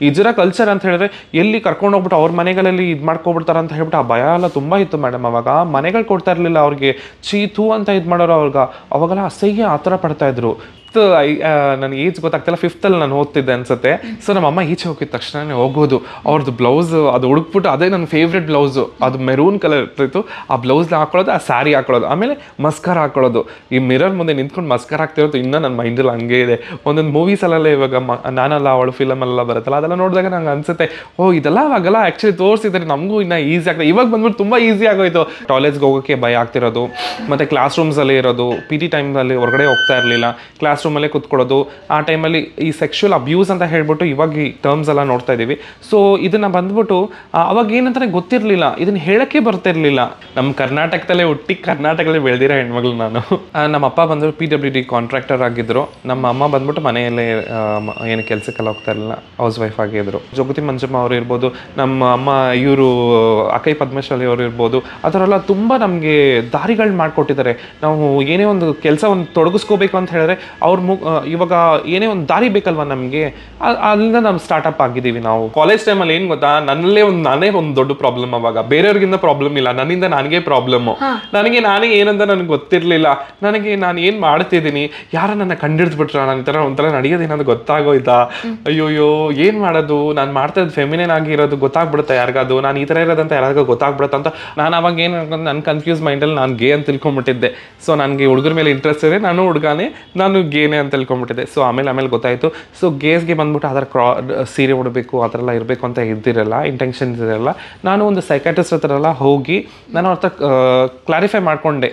ಇಜರ culture ಅಂತ ಹೇಳಿದ್ರೆ ಎಲ್ಲಿ ಕರ್ಕೊಂಡು ಹೋಗ್ಬಿಟ್ಟು ಅವ್ರ ಮನೆಗಳಲ್ಲಿ ಇದು ಮಾಡ್ಕೊಬಿಡ್ತಾರ ಅಂತ ಹೇಳ್ಬಿಟ್ಟು ಆ ಭಯ ಎಲ್ಲ ತುಂಬ ಇತ್ತು ಮೇಡಮ್. ಅವಾಗ ಮನೆಗಳು ಕೊಡ್ತಾ ಇರಲಿಲ್ಲ ಅವ್ರಿಗೆ, ಚೀತು ಅಂತ ಇದು ಮಾಡೋರು ಅವಾಗೆಲ್ಲ ಅಸಹ್ಯ ಆ ಥರ ಪಡ್ತಾ ಇದ್ರು. ನನಗೆ ಏಜ್ ಗೊತ್ತಾಗ್ತಿಲ್ಲ, 5th ನಾನು ಓದ್ತಿದ್ದೆ ಅನ್ಸುತ್ತೆ. ಸೊ ನಮ್ಮ ಅಮ್ಮ ಈಚೆ ಹೋಗಿದ ತಕ್ಷಣ ಹೋಗೋದು, ಅವ್ರದ್ದು ಬ್ಲೌಸ್ ಅದು ಹುಡುಕ್ಬಿಟ್ಟು, ಅದೇ ನನ್ನ ಫೇವ್ರೆಟ್ ಬ್ಲೌಸು, ಅದು ಮೆರೂನ್ ಕಲರ್ ಇರ್ತಿತ್ತು, ಆ ಬ್ಲೌಸ್ ಹಾಕೊಳ್ಳೋದು, ಆ ಸ್ಯಾರಿ ಹಾಕೊಳ್ಳೋದು, ಆಮೇಲೆ ಮಸ್ಕರ್ ಹಾಕೊಳ್ಳೋದು. ಈ ಮಿರರ್ ಮುಂದೆ ನಿಂತ್ಕೊಂಡು ಮಸ್ಕರ್ ಹಾಕ್ತಿರೋದು ಇನ್ನೂ ನನ್ನ ಮೈಂಡಲ್ಲಿ ಹಂಗೆ ಇದೆ. ಒಂದೊಂದು ಮೂವೀಸಲ್ಲೆಲ್ಲ ಇವಾಗ ನಾನಲ್ಲ ಅವಳು ಫಿಲಮಲ್ಲೆಲ್ಲ ಬರುತ್ತಲ್ಲ, ಅದೆಲ್ಲ ನೋಡಿದಾಗ ನಂಗೆ ಅನ್ಸುತ್ತೆ, ಇದೆಲ್ಲ ಅವಾಗೆಲ್ಲ ಆ್ಯಕ್ಚುಲಿ ತೋರಿಸಿದ್ರೆ ನಮಗೂ ಇನ್ನೂ ಈಸಿ ಆಗ್ತದೆ. ಇವಾಗ ಬಂದ್ಬಿಟ್ಟು ತುಂಬ ಈಸಿ ಆಗೋಯ್ತು. ಕಾಲೇಜ್ಗೆ ಹೋಗೋಕ್ಕೆ ಭಯ ಆಗ್ತಿರೋದು, ಮತ್ತು ಕ್ಲಾಸ್ ರೂಮ್ಸಲ್ಲಿ ಇರೋದು, PT ಟೈಮಲ್ಲಿ ಹೊರಗಡೆ ಹೋಗ್ತಾ ಇರಲಿಲ್ಲ, ಕ್ಲಾಸ್ ರೂಮಲ್ಲೇ ಕೂತ್ಕೊಳ್ಳೋದು. ಆ ಟೈಮಲ್ಲಿ ಈ ಸೆಕ್ಷುವಲ್ ಅಬ್ಯೂಸ್ ಅಂತ ಹೇಳ್ಬಿಟ್ಟು ಇವಾಗ ಈ ಟರ್ಮ್ಸ್ ಎಲ್ಲ ನೋಡ್ತಾ ಇದ್ದೀವಿ. ಸೊ ಇದನ್ನು ಬಂದ್ಬಿಟ್ಟು ಅವಾಗ ಏನಂತಾನೆ ಗೊತ್ತಿರಲಿಲ್ಲ, ಇದನ್ನು ಹೇಳೋಕ್ಕೆ ಬರ್ತಿರ್ಲಿಲ್ಲ. ನಮ್ಮ ಕರ್ನಾಟಕದಲ್ಲೇ ಹುಟ್ಟಿ ಕರ್ನಾಟಕದಲ್ಲೇ ಬೆಳೆದಿರೋ ಹೆಣ್ಮಗಳು ನಾನು. ನಮ್ಮ ಅಪ್ಪ ಬಂದು PWD ಕಾಂಟ್ರಾಕ್ಟರ್ ಆಗಿದ್ದರು. ನಮ್ಮ ಅಮ್ಮ ಬಂದ್ಬಿಟ್ಟು ಮನೆಯಲ್ಲೇ ಏನು ಕೆಲಸಕ್ಕೆಲ್ಲ ಹೋಗ್ತಾ ಇರಲಿಲ್ಲ, ಹೌಸ್ ವೈಫ್ ಆಗಿದ್ದರು. ಜೋಗತಿ ಮಂಜಮ್ಮ ಅವರು ಇರ್ಬೋದು, ನಮ್ಮ ಅಮ್ಮ ಇವರು ಅಕೈ ಪದ್ಮಶಾಲಿ ಅವರು ಇರ್ಬೋದು, ಆ ಥರ ಎಲ್ಲ ತುಂಬ ನಮಗೆ ದಾರಿಗಳು ಮಾಡಿಕೊಟ್ಟಿದ್ದಾರೆ. ನಾವು ಏನೇ ಒಂದು ಕೆಲಸ ಒಂದು ತೊಡಗಿಸ್ಕೋಬೇಕು ಅಂತ ಹೇಳಿದ್ರೆ ಇವಾಗ ಏನೇ ಒಂದು ದಾರಿ ಬೇಕಲ್ವಾ ನಮಗೆ, ಅಲ್ಲಿಂದ ನಾವು ಸ್ಟಾರ್ಟಪ್ ಆಗಿದ್ದೀವಿ. ನಾವು ಕಾಲೇಜ್ ಟೈಮಲ್ಲಿ ಏನು ಗೊತ್ತಾ, ನಾನೇ ಒಂದು ದೊಡ್ಡ ಪ್ರಾಬ್ಲಮ್. ಅವಾಗ ಬೇರೆಯವ್ರಿಗಿಂತ ಪ್ರಾಬ್ಲಮ್ ಇಲ್ಲ, ನನ್ನಿಂದ ನನಗೆ ಪ್ರಾಬ್ಲಮ್ಮು. ನಾನೇ ಏನಂತ ನನಗೆ ಗೊತ್ತಿರಲಿಲ್ಲ. ನಾನು ಏನು ಮಾಡ್ತಿದ್ದೀನಿ, ಯಾರ ನನ್ನ ಕಂಡಿಡ್ದ್ಬಿಟ್ರ, ನಾನು ಈ ಥರ ಒಂಥರ ನಡೆಯೋದೇನಾದ್ರು ಗೊತ್ತಾಗೋಯ್ತಾ, ಅಯ್ಯೋಯ್ಯೋ ಏನು ಮಾಡೋದು, ನಾನು ಮಾಡ್ತಾ ಇದ್ದು ಫೆಮಿನೇನ್ ಆಗಿರೋದು ಗೊತ್ತಾಗ್ಬಿಡುತ್ತೆ ಯಾರಿಗಾದ್ರು, ನಾನು ಈ ಥರ ಇರೋದಂತ ಯಾರಿಗೂ ಗೊತ್ತಾಗ್ಬಿಡುತ್ತೆ ಅಂತ ನಾನು ಅವಾಗ ಏನು ನನ್ನ ಕನ್ಫ್ಯೂಸ್ ಮೈಂಡಲ್ಲಿ ನಾನು ಗೇ ಅಂತ ತಿಳ್ಕೊಂಬಿಟ್ಟಿದ್ದೆ. ಸೊ ನನಗೆ ಹುಡುಗರ ಮೇಲೆ ಇಂಟ್ರೆಸ್ಟ್ ಇದೆ, ನಾನು ಹುಡುಗಾನೆ, ನಾನು ಗೇನೆ ಅಂತ ತಿಳ್ಕೊಂಬಿಟ್ಟಿದ್ದೆ. ಸೊ ಆಮೇಲೆ ಗೊತ್ತಾಯಿತು. ಸೊ ಗೇಸ್ಗೆ ಬಂದ್ಬಿಟ್ಟು ಅದರ ಸೀರೆ ಉಡಬೇಕು ಆ ಥರ ಎಲ್ಲ ಇರಬೇಕು ಅಂತ ಇದ್ದಿರಲ್ಲ, ಇಂಟೆನ್ಷನ್ಸ್ ಇರಲ್ಲ. ನಾನು ಒಂದು ಸೈಕಾಟ್ರಿಸ್ಟ್ ಹತ್ರ ಎಲ್ಲ ಹೋಗಿ ನಾನು ಅವ್ರ ಕ್ಲಾರಿಫೈ ಮಾಡಿಕೊಂಡೆ.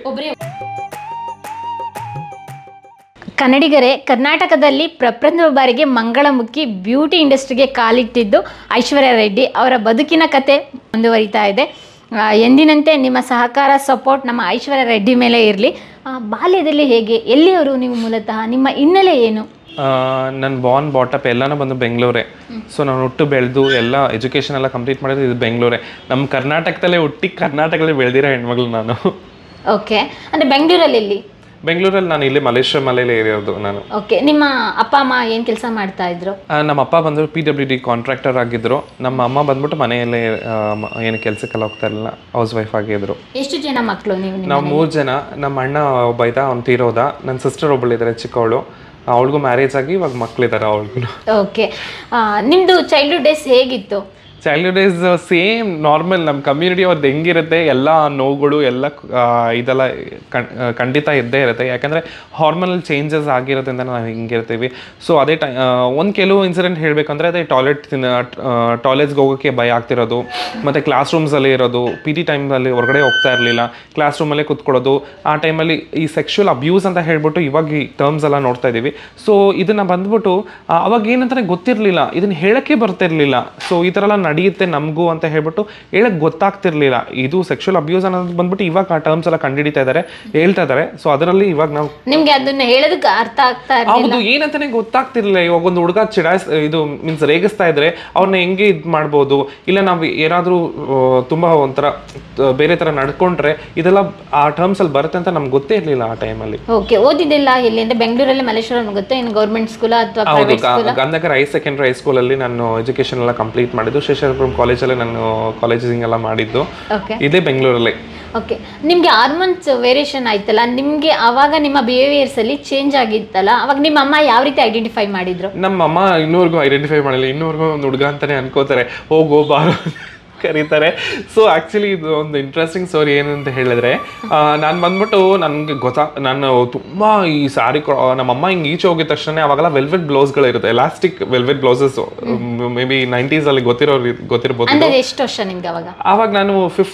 ಕನ್ನಡಿಗರೇ, ಕರ್ನಾಟಕದಲ್ಲಿ ಪ್ರಪ್ರಥಮ ಬಾರಿಗೆ ಮಂಗಳಮುಖಿ ಬ್ಯೂಟಿ ಇಂಡಸ್ಟ್ರಿಗೆ ಕಾಲಿಟ್ಟಿದ್ದು ಐಶ್ವರ್ಯ ರೆಡ್ಡಿ ಅವರ ಬದುಕಿನ ಕತೆ ಮುಂದುವರಿತಾ ಇದೆ. ಎಂದಿನಂತೆ ನಿಮ್ಮ ಸಹಕಾರ, ಸಪೋರ್ಟ್ ನಮ್ಮ ಐಶ್ವರ್ಯ ರೆಡ್ಡಿ ಮೇಲೆ ಇರಲಿ. ಬಾಲ್ಯದಲ್ಲಿ ಹೇಗೆ, ಎಲ್ಲಿಯವರು ನೀವು ಮೂಲತಃ, ನಿಮ್ಮ ಹಿನ್ನೆಲೆ ಏನು? ನನ್ನ ಬಾಟಪ್ ಎಲ್ಲನೂ ಬಂದು ಬೆಂಗಳೂರೇ. ಸೊ ನಾನು ಹುಟ್ಟು ಬೆಳೆದು ಎಲ್ಲ ಎಜುಕೇಷನ್ ಎಲ್ಲ ಕಂಪ್ಲೀಟ್ ಮಾಡಿದ್ದು ಇದು ಬೆಂಗಳೂರೇ. ನಮ್ಮ ಕರ್ನಾಟಕದಲ್ಲೇ ಹುಟ್ಟಿ ಕರ್ನಾಟಕದಲ್ಲೇ ಬೆಳೆದಿರೋ ಹೆಣ್ಮಗಳು ನಾನು. ಓಕೆ, ಅಂದರೆ ಬೆಂಗಳೂರಲ್ಲಿ ಬೆಂಗಳೂರಲ್ಲಿ ನಾನು ಇಲ್ಲಿ ಮಲ್ಲೇಶ್ವರಮಲ್ಲೇ ಇರೋದು ನಾನು. ಓಕೆ, ನಿಮ್ಮ ಅಪ್ಪ ಅಮ್ಮ ಏನು ಕೆಲಸ ಮಾಡ್ತಾ ಇದ್ರು? ನಮ್ಮ ಅಪ್ಪ ಬಂದು PWD ಕಾಂಟ್ರಾಕ್ಟರ್ ಆಗಿದ್ದರು. ನಮ್ಮ ಅಮ್ಮ ಬಂದ್ಬಿಟ್ಟು ಮನೆಯಲ್ಲೇ ಏನು ಕೆಲಸಕ್ಕೆಲ್ಲ ಹೋಗ್ತಾ ಇರಲಿಲ್ಲ, ಹೌಸ್ ವೈಫ್ ಆಗಿದ್ರು. ಎಷ್ಟು ಜನ ಮಕ್ಕಳು ನೀವು? ನಾವು 3 ಜನ. ನಮ್ಮ ಅಣ್ಣ ಒಬ್ಬ ಇದ್ದ, ಅವ್ನು ತೀರೋದ. ನನ್ನ ಸಿಸ್ಟರ್ ಒಬ್ಬಳಿದ್ದಾರೆ ಚಿಕ್ಕವಳು, ಅವಳಿಗೂ ಮ್ಯಾರೇಜ್ ಆಗಿ ಇವಾಗ ಮಕ್ಕಳಿದ್ದಾರೆ ಅವಳಿಗೂ. ಓಕೆ, ನಿಮ್ಮದು ಚೈಲ್ಡ್ಹುಡ್ ಡೇಸ್ ಹೇಗಿತ್ತು? Childhood days same normal. ನಮ್ಮ ಕಮ್ಯುನಿಟಿ ಅವ್ರದ್ದು ಹೆಂಗಿರುತ್ತೆ, ಎಲ್ಲ ನೋವುಗಳು ಎಲ್ಲ ಇದೆಲ್ಲ ಖಂಡಿತ ಇದ್ದೇ ಇರುತ್ತೆ. ಯಾಕಂದರೆ ಹಾರ್ಮೋನಲ್ ಚೇಂಜಸ್ ಆಗಿರೋದ್ರಿಂದ ನಾವು ಹಿಂಗಿರ್ತೀವಿ. ಸೊ ಅದೇ ಒಂದು ಕೆಲವು ಇನ್ಸಿಡೆಂಟ್ ಹೇಳಬೇಕಂದ್ರೆ ಅದೇ ಟಾಯ್ಲೆಟ್ಸ್ಗೆ ಹೋಗೋಕ್ಕೆ ಭಯ ಆಗ್ತಿರೋದು, ಮತ್ತು ಕ್ಲಾಸ್ ರೂಮ್ಸಲ್ಲಿ ಇರೋದು, PT ಟೈಮಲ್ಲಿ ಹೊರಗಡೆ ಹೋಗ್ತಾ ಇರಲಿಲ್ಲ, ಕ್ಲಾಸ್ ರೂಮಲ್ಲೇ ಕೂತ್ಕೊಳ್ಳೋದು. ಆ ಟೈಮಲ್ಲಿ ಈ ಸೆಕ್ಷುವಲ್ ಅಬ್ಯೂಸ್ ಅಂತ ಹೇಳ್ಬಿಟ್ಟು ಇವಾಗ ಈ ಟರ್ಮ್ಸ್ ಎಲ್ಲ ನೋಡ್ತಾ ಇದ್ದೀವಿ. ಸೊ ಇದನ್ನು ಬಂದ್ಬಿಟ್ಟು ಅವಾಗ ಏನಂತಾನೆ ಗೊತ್ತಿರಲಿಲ್ಲ, ಇದನ್ನು ಹೇಳೋಕ್ಕೆ ಬರ್ತಿರ್ಲಿಲ್ಲ. ಸೊ ಈ ಥರ ಎಲ್ಲ ನಡೆಯುತ್ತೆ ನಮಗೂ ಅಂತ ಹೇಳ್ಬಿಟ್ಟು ಹೇಳಕ್ ಗೊತ್ತಾಗ್ತಿರ್ಲಿಲ್ಲ. ಇದು ಸೆಕ್ಷುವಲ್ ಅಬ್ಯೂಸ್ ಅನ್ನೋದು ಬಂದ್ಬಿಟ್ಟು ಇವಾಗ ಆ ಟರ್ಮ್ಸ್ ಎಲ್ಲ ಕಂಡುಹಿಡಿತಾ ಇದ್ದಾರೆ, ಹೇಳ್ತಾ ಇದ್ದಾರೆ. ಸೊ ಅದರಲ್ಲಿ ಇವಾಗ ನಾವು ನಿಮ್ಗೆ ಅದನ್ನ ಹೇಳೋದಕ್ಕೆ ಅರ್ಥ ಆಗ್ತಾ ಹೌದು ಏನಂತಾನೆ ಗೊತ್ತಾಗ್ತಿರ್ಲಿಲ್ಲ. ಇವಾಗ ಒಂದು ಹುಡುಗ ಇದು ಮೀನ್ಸ್ ರೇಗಿಸ್ತಾ ಇದ್ರೆ ಅವ್ರನ್ನ ಹೆಂಗೆ ಇದು ಮಾಡ್ಬೋದು, ಇಲ್ಲ ನಾವು ಏನಾದರೂ ತುಂಬಾ ಒಂಥರ ಬೇರೆ ತರ ನಡ್ಕೊಂಡ್ರೆ ಇದೆಲ್ಲ ಆ ಟರ್ಮ್ಸ್ ಅಲ್ಲಿ ಬರುತ್ತೆ ಅಂತ ನಮ್ಗೆ ಗೊತ್ತೇ ಇರ್ಲಿಲ್ಲ ಆ ಟೈಮಲ್ಲಿ. ಓಕೆ, ಓದಿದ್ದೆಲ್ಲ ಎಲ್ಲಿ ಅಂದ್ರೆ ಬೆಂಗಳೂರಲ್ಲಿ ಮಲ್ಲೇಶ್ವರಂ ಗೊತ್ತಾ, ಇನ್ ಗವರ್ನಮೆಂಟ್ ಸ್ಕೂಲ್ ಅಥವಾ private school? Gandhinagar high secondary high school ಅಲ್ಲಿ ನಾನು ಎಜುಕೇಶನ್ ಎಲ್ಲ ಕಂಪ್ಲೀಟ್ ಮಾಡಿದ್ದು. ಶೇಷಾದ್ರಿಪುರಂ ಕಾಲೇಜಲ್ಲಿ ನಾನು ಕಾಲೇಜಿಂಗ್ ಎಲ್ಲ ಮಾಡಿದ್ದು ಇದೇ ಬೆಂಗಳೂರಲ್ಲಿ. ಓಕೆ, ನಿಮ್ಗೆ ಹಾರ್ಮೋನ್ಸ್ ವೇರಿಯೇಷನ್ ಆಯ್ತಲ್ಲ, ನಿಮ್ಗೆ ಅವಾಗ ನಿಮ್ಮ ಬಿಹೇವಿಯರ್ಸ್ ಅಲ್ಲಿ ಚೇಂಜ್ ಆಗಿತ್ತಲ್ಲ, ಅವಾಗ ನಿಮ್ಮ ಅಮ್ಮ ಯಾವ ರೀತಿ ಐಡೆಂಟಿಫೈ ಮಾಡಿದ್ರು? ನಮ್ಮ ಅಮ್ಮ ಇನ್ನೂವರೆಗೂ ಐಡೆಂಟಿಫೈ ಮಾಡಿಲ್ಲ, ಇನ್ನೂವರೆಗೂ ಒಂದು ಹುಡುಗ ಅಂತಾನೆ ಅನ್ಕೋತಾರೆ, ಹೋಗೋ ಬಾರೋ ಕರೀತಾರೆ. ಸೊ ಆಕ್ಚುಲಿ ಇದು ಒಂದು ಇಂಟ್ರೆಸ್ಟಿಂಗ್ ಸ್ಟೋರಿ ಏನಂತ ಹೇಳಿದ್ರೆ, ನಾನು ಬಂದ್ಬಿಟ್ಟು ನನಗೆ ನಾನು ತುಂಬ ಈ ಸ್ಯಾರಿ ನಮ್ಮಮ್ಮ ಹಿಂಗೆ ಈಚೆ ಹೋಗಿದ ತಕ್ಷಣ ಅವಾಗೆಲ್ಲ ವೆಲ್ವೆಟ್ ಬ್ಲೌಸ್ಗಳು ಇರುತ್ತೆ, elastic velvet blouses. Maybe 90s ಅಲ್ಲಿ ಗೊತ್ತಿರ್ಬೋದು. ಎಷ್ಟು ವರ್ಷ ನಿಮ್ಗೆ ಅವಾಗ? ಆವಾಗ ನಾನು 5th,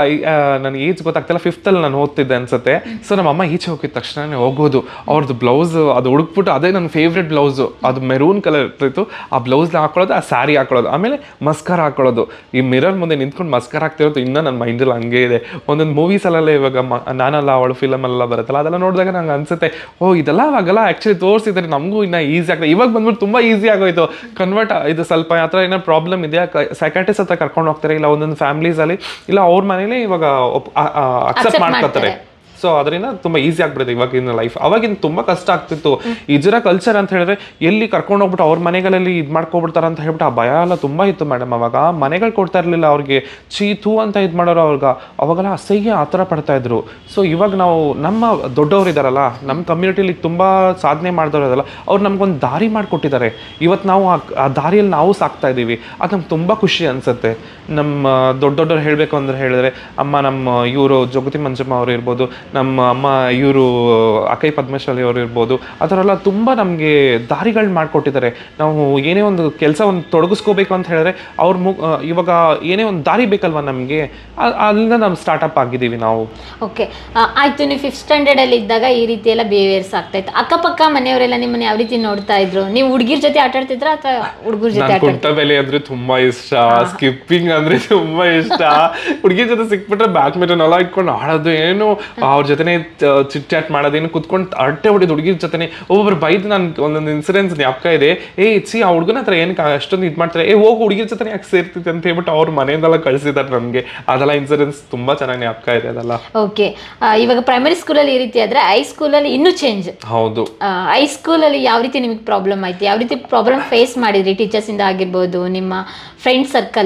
ನನಗೆ ಏಜ್ ಗೊತ್ತಾಗ್ತಿಲ್ಲ, 5th ನಾನು ಓದ್ತಿದ್ದೆ ಅನ್ಸುತ್ತೆ. ಸೊ ನಮ್ಮಮ್ಮ ಈಚೆ ಹೋಗಿದ ತಕ್ಷಣ ಹೋಗೋದು, ಅವ್ರದ್ದು ಬ್ಲೌಸ್ ಅದು ಹುಡುಕ್ಬಿಟ್ಟು, ಅದೇ ನನ್ನ ಫೇವ್ರೆಟ್ ಬ್ಲೌಸು, ಅದು ಮೆರೂನ್ ಕಲರ್ ಇರ್ತಿತ್ತು, ಆ ಬ್ಲೌಸ್ ಹಾಕೊಳ್ಳೋದು, ಆ ಸ್ಯಾರಿ ಹಾಕೊಳ್ಳೋದು, ಆಮೇಲೆ ಮಸ್ಕರ್ ಹಾಕೊಳ್ಳೋದು. ಈ ಮಿರರ್ ಮುಂದೆ ನಿಂತ್ಕೊಂಡು ಮಸ್ಕರ್ ಹಾಕ್ತಿರೋದು ಇನ್ನೂ ನನ್ನ ಮೈಂಡಲ್ಲಿ ಹಂಗೆ ಇದೆ. ಒಂದೊಂದು ಮೂವೀಸಲ್ಲೆಲ್ಲ ಇವಾಗ ನಾನಲ್ಲ ಅವಳು ಫಿಲಮಲ್ಲೆಲ್ಲ ಬರುತ್ತಲ್ಲ, ಅದೆಲ್ಲ ನೋಡಿದಾಗ ನಂಗೆ ಅನ್ಸುತ್ತೆ, ಇದೆಲ್ಲ ಅವಾಗೆಲ್ಲ ಆ್ಯಕ್ಚುಲಿ ತೋರಿಸಿದ್ರೆ ನಮಗೂ ಇನ್ನೂ ಈಸಿ ಆಗ್ತದೆ. ಇವಾಗ ಬಂದ್ಬಿಟ್ಟು ತುಂಬ ಈಸಿ ಆಗೋಯ್ತು ಕನ್ವರ್ಟ್. ಇದು ಸ್ವಲ್ಪ ಆ ಥರ ಏನೋ ಪ್ರಾಬ್ಲಮ್ ಇದೆಯಾ, ಸೈಕಾಟ್ರಿಸ್ಟ್ ಹತ್ರ ಕರ್ಕೊಂಡು ಹೋಗ್ತಾರೆ, ಇಲ್ಲ ಒಂದೊಂದು ಫ್ಯಾಮಿಲೀಸಲ್ಲಿ ಇಲ್ಲ ಅವ್ರ ಮನೇಲಿ ಇವಾಗ ಅಕ್ಸೆಪ್ಟ್ ಮಾಡ್ಕೊತಾರೆ. ಸೊ ಅದರಿಂದ ತುಂಬ ಈಸಿ ಆಗ್ಬಿಡುತ್ತೆ ಇವಾಗಿನ ಲೈಫ್. ಅವಾಗಿನ ತುಂಬ ಕಷ್ಟ ಆಗ್ತಿತ್ತು. ಇಜರ ಕಲ್ಚರ್ ಅಂತ ಹೇಳಿದ್ರೆ ಎಲ್ಲಿ ಕರ್ಕೊಂಡು ಹೋಗ್ಬಿಟ್ಟು ಅವ್ರ ಮನೆಗಳಲ್ಲಿ ಇದು ಮಾಡ್ಕೊಬಿಡ್ತಾರೆ ಅಂತ ಹೇಳ್ಬಿಟ್ಟು ಆ ಭಯ ಎಲ್ಲ ತುಂಬ ಇತ್ತು ಮೇಡಮ್. ಅವಾಗ ಮನೆಗಳು ಕೊಡ್ತಾ ಇರಲಿಲ್ಲ ಅವ್ರಿಗೆ, ಚೀತು ಅಂತ ಇದು ಮಾಡೋರು ಅವಾಗೆಲ್ಲ ಅಸಹ್ಯ ಆ ಥರ ಪಡ್ತಾ ಇದ್ರು. ಸೊ ಇವಾಗ ನಾವು ನಮ್ಮ ದೊಡ್ಡವ್ರು ಇದ್ದಾರಲ್ಲ, ನಮ್ಮ ಕಮ್ಯುನಿಟಿಲಿ ತುಂಬ ಸಾಧನೆ ಮಾಡಿದವರಲ್ಲ, ಅವ್ರು ನಮ್ಗೊಂದು ದಾರಿ ಮಾಡಿಕೊಟ್ಟಿದ್ದಾರೆ. ಇವತ್ತು ನಾವು ಆ ದಾರಿಯಲ್ಲಿ ನಾವು ಸಾಕ್ತಾ ಇದ್ದೀವಿ. ಅದು ನಮ್ಗೆ ತುಂಬ ಖುಷಿ ಅನಿಸುತ್ತೆ. ನಮ್ಮ ದೊಡ್ಡವ್ರು ಹೇಳಬೇಕು ಅಂದ್ರೆ ಹೇಳಿದ್ರೆ ನಮ್ಮ ಇವರು ಜಗತಿ ಮಂಜಮ್ಮ ಅವರು ಇರ್ಬೋದು, ನಮ್ಮ ಅಮ್ಮ ಇವರು ಅಕೈ ಪದ್ಮಶಾಲಿ ಅವರು ಇರ್ಬೋದು, ಆ ಥರ ಎಲ್ಲ ತುಂಬ ನಮಗೆ ದಾರಿಗಳು ಮಾಡಿಕೊಟ್ಟಿದ್ದಾರೆ. ನಾವು ಏನೇ ಒಂದು ಕೆಲಸ ಒಂದು ತೊಡಗಿಸ್ಕೋಬೇಕು ಅಂತ ಹೇಳಿದ್ರೆ ಇವಾಗ ಏನೇ ಒಂದು ದಾರಿ ಬೇಕಲ್ವ ನಮಗೆ, ಅಲ್ಲಿಂದ ನಾವು ಸ್ಟಾರ್ಟಪ್ ಆಗಿದ್ದೀವಿ ನಾವು. ಓಕೆ, ಆಯ್ತು. ನೀವು 5th ಸ್ಟ್ಯಾಂಡರ್ಡಲ್ಲಿ ಇದ್ದಾಗ ಈ ರೀತಿ ಎಲ್ಲ ಬಿಹೇವಿಯರ್ಸ್ ಆಗ್ತಾ ಇತ್ತು. ಅಕ್ಕಪಕ್ಕ ಮನೆಯವರೆಲ್ಲ ನಿಮ್ಮನ್ನ ಯಾವ ರೀತಿ ನೋಡ್ತಾ ಇದ್ರು? ನೀವು ಹುಡುಗಿರ ಜೊತೆ ಆಟ ಆಡ್ತಿದ್ರ ಅಥವಾ ಹುಡುಗರ ಜೊತೆ? ಕುಂಟೆಬೇಲೆ ಅಂದ್ರೆ ತುಂಬಾ ಇಷ್ಟ, ಸ್ಕಿಪ್ಪಿಂಗ್ ಅಂದ್ರೆ ತುಂಬಾ ಇಷ್ಟ. ಹುಡುಗಿರ ಜೊತೆ ಸಿಕ್ಬಿಟ್ರೆ ಬ್ಯಾಡ್ಮಿಂಟನ್ ಎಲ್ಲ ಇಟ್ಕೊಂಡು ಆಡೋದು, ಏನು ಅವ್ರ ಜೊತೆನೆ ಚಿಟ್ ಚಾಟ್ ಮಾಡೋದೇನು, ಕುತ್ಕೊಂಡು ಅಟ್ಟೆ ಹೊಡಿದು ಹುಡುಗಿರ ಜೊತೆನೆ. ಒಬ್ಬೊಬ್ರು ಬೈದು ನನ್ ಒಂದೊಂದು ಇನ್ಸಿಡೆನ್ಸ್ ಜ್ಞಾಪಕ ಇದೆ. ಆ ಹುಡುಗನ ಹತ್ರ ಏನ್ ಅಷ್ಟೊಂದು ಇದು ಮಾಡ್ತಾರೆ, ಹೋಗಿ ಹುಡುಗಿರ ಜೊತೆ ಯಾಕೆ ಸೇರ್ತಿತ್ತು ಅಂತ ಹೇಳ್ಬಿಟ್ಟು ಅವ್ರ ಮನೆಯಿಂದೆಲ್ಲ ಕಳ್ಸಿದಾರೆ ನಮ್ಗೆ. ಅದೆಲ್ಲ ಇನ್ಸಿಡೆನ್ಸ್ ತುಂಬಾ ಚೆನ್ನಾಗಿ ಜ್ಞಾಪಕ ಇದೆ ಅದೆಲ್ಲ. ಓಕೆ, ಇವಾಗ ಪ್ರೈಮರಿ ಸ್ಕೂಲಲ್ಲಿ ಈ ರೀತಿ ಆದ್ರೆ ಹೈಸ್ಕೂಲಲ್ಲಿ ಇನ್ನೂ ಚೇಂಜ್. ಹೌದು. ಹೈಸ್ಕೂಲಲ್ಲಿ ಯಾವ ರೀತಿ ನಿಮಗೆ ಪ್ರಾಬ್ಲಮ್ ಆಯ್ತು? ಯಾವ ರೀತಿ ಪ್ರಾಬ್ಲಮ್ ಫೇಸ್ ಮಾಡಿದ್ರಿ? ಟೀಚರ್ಸ್ ಇಂದ ಆಗಿರ್ಬೋದು, ನಿಮ್ಮ ಫ್ರೆಂಡ್ ಸರ್ಕಲ್?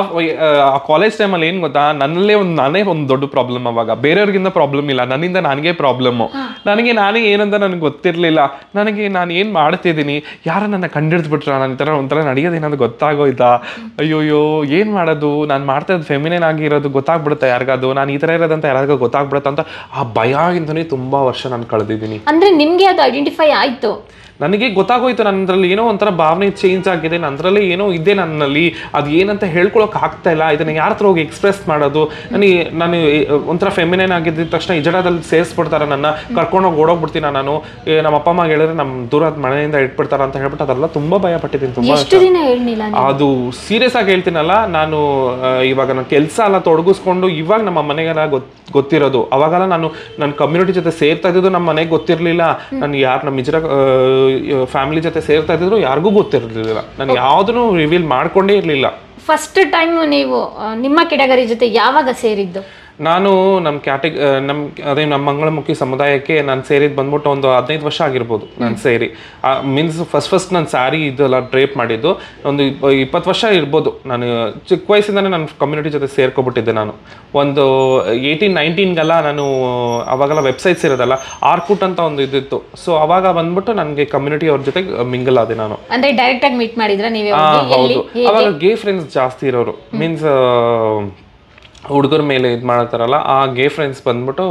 ಆ ಕಾಲೇಜ್ ಟೈಮಲ್ಲಿ ಏನ್ ಗೊತ್ತಾ, ನಾನೇ ಒಂದು ದೊಡ್ಡ ಪ್ರಾಬ್ಲಮ್. ಅವಾಗ ಬೇರೆಯವ್ರಿಗಿಂತ ಪ್ರಾಬ್ಲಮ್ ಇಲ್ಲ, ನನ್ನಿಂದ ನನಗೆ ಪ್ರಾಬ್ಲಮ್. ನಾನೇ ಏನಂತ ನನಗೆ ಗೊತ್ತಿರ್ಲಿಲ್ಲ. ನಾನು ಏನ್ ಮಾಡ್ತಿದ್ದೀನಿ, ಯಾರ ನನ್ನ ಕಂಡಿಡ್ದು ಬಿಟ್ರ, ನನ್ನ ಈ ಥರ ಒಂಥರ ನಡೆಯೋದೇನಾದ್ರು ಗೊತ್ತಾಗೋಯ್ತಾ? ಅಯ್ಯೋಯ್ಯೋ ಏನ್ ಮಾಡೋದು, ನಾನು ಮಾಡ್ತಾ ಇರೋದು ಫೆಮಿನೇನ್ ಆಗಿರೋದು ಗೊತ್ತಾಗ್ಬಿಡುತ್ತೆ ಯಾರಿಗಾದ್ರು, ನಾನು ಈ ಥರ ಇರೋದಂತ ಯಾರಿಗೂ ಗೊತ್ತಾಗ್ಬಿಡುತ್ತೆ ಅಂತ ಆ ಭಯದಿಂದನೇ ತುಂಬಾ ವರ್ಷ ನಾನು ಕಳೆದಿದ್ದೀನಿ. ಅಂದ್ರೆ ನಿಮ್ಗೆ ಅದು ಐಡೆಂಟಿಫೈ ಆಯ್ತು? ನನಗೆ ಗೊತ್ತಾಗೋಯ್ತು ನನ್ನಲ್ಲಿ ಏನೋ ಒಂಥರ ಭಾವನೆ ಚೇಂಜ್ ಆಗಿದೆ, ನನ್ನಲ್ಲಿ ಏನೋ ಇದೆ ನನ್ನಲ್ಲಿ, ಅದು ಏನಂತ ಹೇಳ್ಕೊಳಕ್ ಆಗ್ತಾ ಇಲ್ಲ. ಇದನ್ನ ಯಾರ ಹತ್ರ ಹೋಗಿ ಎಕ್ಸ್ಪ್ರೆಸ್ ಮಾಡೋದು? ನಾನು ಒಂಥರ ಫೆಮಿನೇನ್ ಆಗಿದ್ದ ತಕ್ಷಣ ಇಜಡದಲ್ಲಿ ಸೇರಿಸ್ಬಿಡ್ತಾರೆ, ನನ್ನ ಕರ್ಕೊಂಡೋಗಿ ಓಡೋಗ್ಬಿಡ್ತೀನಿ ನಾನು. ನಮ್ಮ ಅಪ್ಪ ಅಮ್ಮ ಹೇಳಿದ್ರೆ ನಮ್ಮ ದೂರದ ಮನೆಯಿಂದ ಇಟ್ಬಿಡ್ತಾರ ಅಂತ ಹೇಳ್ಬಿಟ್ಟು ಅದೆಲ್ಲ ತುಂಬಾ ಭಯ ಪಟ್ಟಿದ್ದೀನಿ. ತುಂಬಾ ಅದು ಸೀರಿಯಸ್ ಆಗಿ ಹೇಳ್ತೀನಲ್ಲ ನಾನು. ಇವಾಗ ನಾನು ಕೆಲಸ ಎಲ್ಲ ತೊಡಗಿಸ್ಕೊಂಡು ಇವಾಗ ನಮ್ಮ ಮನೆಗೆಲ್ಲ ಗೊತ್ತಿರೋದು. ಅವಾಗೆಲ್ಲ ನಾನು ನನ್ನ ಕಮ್ಯುನಿಟಿ ಜೊತೆ ಸೇರ್ತಾ ಇದ್ದು ನಮ್ಮ ಮನೆಗೆ ಗೊತ್ತಿರಲಿಲ್ಲ. ನಾನು ನಮ್ಮ ಇಜರ ಫ್ಯಾಮಿಲಿ ಜೊತೆ ಸೇರ್ತಾ ಇದ್ರು ಯಾರಿಗೂ ಗೊತ್ತಿರಲಿಲ್ಲ. ನಾನು ಯಾವುದನ್ನು ರಿವೀಲ್ ಮಾಡ್ಕೊಂಡೇ ಇರಲಿಲ್ಲ. ಫಸ್ಟ್ ಟೈಮ್ ನೀವು ನಿಮ್ಮ ಕೆಟಗರಿ ಜೊತೆ ಯಾವಾಗ ಸೇರಿದ್ದು? ನಾನು ನಮ್ಮ ಮಂಗಳಮುಖಿ ಸಮುದಾಯಕ್ಕೆ ನಾನು ಸೇರಿದ್ದು ಬಂದ್ಬಿಟ್ಟು ಒಂದು 15 ವರ್ಷ ಆಗಿರ್ಬೋದು ನಾನು ಸೇರಿ. ಮೀನ್ಸ್ ಫಸ್ಟ್ ನಾನು ಸ್ಯಾರಿ ಇದೆಲ್ಲ ಡ್ರೇಪ್ ಮಾಡಿದ್ದು ಒಂದು 20 ವರ್ಷ ಇರ್ಬೋದು. ನಾನು ಚಿಕ್ಕ ವಯಸ್ಸಿಂದಾನೆ ನನ್ನ ಕಮ್ಯುನಿಟಿ ಜೊತೆ ಸೇರ್ಕೊಬಿಟ್ಟಿದ್ದೆ. ನಾನು ಒಂದು 18-19ಗೆಲ್ಲ ನಾನು ಅವಾಗೆಲ್ಲ ವೆಬ್ಸೈಟ್ಸ್ ಇರೋದಲ್ಲ, ಆರ್ಕುಟ್ ಅಂತ ಒಂದು ಇದಿತ್ತು. ಸೊ ಅವಾಗ ಬಂದ್ಬಿಟ್ಟು ನನಗೆ ಕಮ್ಯುನಿಟಿ ಅವ್ರ ಜೊತೆ ಮಿಂಗಲ್ ಆದೆ ನಾನು. ಅಂದ್ರೆ ಡೈರೆಕ್ಟ್ ಆಗಿ ಮೀಟ್ ಮಾಡಿದ್ರ ನೀವೇ? ಹೌದು. ಅವಾಗ ಗೇ ಫ್ರೆಂಡ್ಸ್ ಜಾಸ್ತಿ ಇರೋರು, ಮೀನ್ಸ್ ಹುಡುಗರ ಮೇಲೆ ಇದು ಮಾಡ್ತಾರಲ್ಲ, ಆ ಗೇ ಫ್ರೆಂಡ್ಸ್ ಬಂದ್ಬಿಟ್ಟು